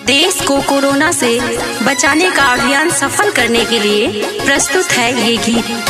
देश को कोरोना से बचाने का अभियान सफल करने के लिए प्रस्तुत है ये गीत।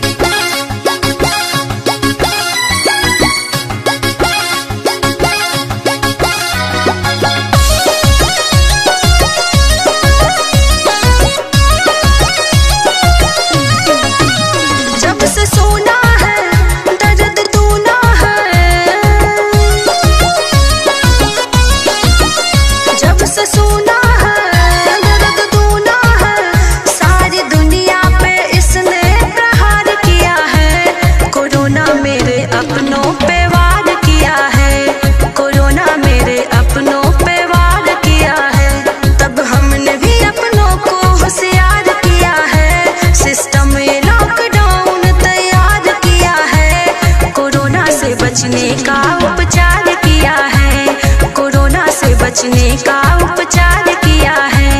बचने का उपचार किया है, कोरोना से बचने का उपचार किया है।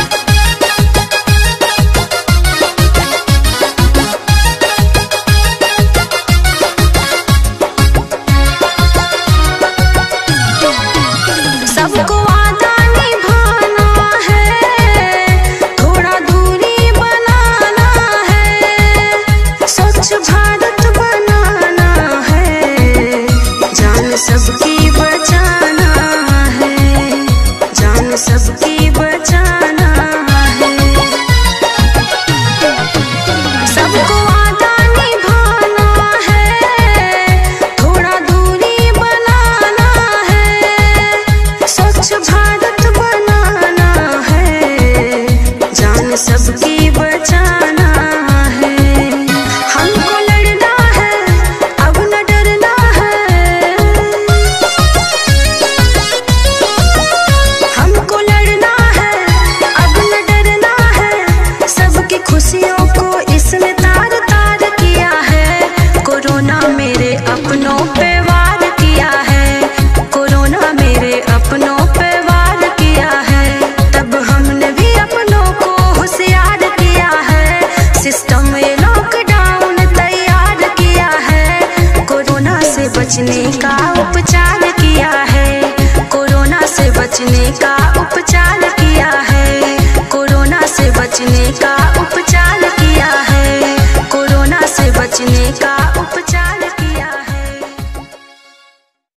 सबको वादा निभाना है, थोड़ा दूरी बनाना है, स्वच्छ भारत बनाना है, जान सबकी बचाना है, जान सबकी बचाना है। सबको वादा निभाना है, थोड़ा दूरी बनाना है, स्वच्छ भारत बनाना है, जान सबकी बचाना है। हमको लड़ना है, अब न डरना है, हमको लड़ना है, अब न डरना है, सबकी खुशियों को इसने तार तार किया है। कोरोना मेरे अपनों पे वार किया है, कोरोना मेरे अपनों पे वार किया है, तब हमने भी अपनों को होशियार किया है। सिस्टम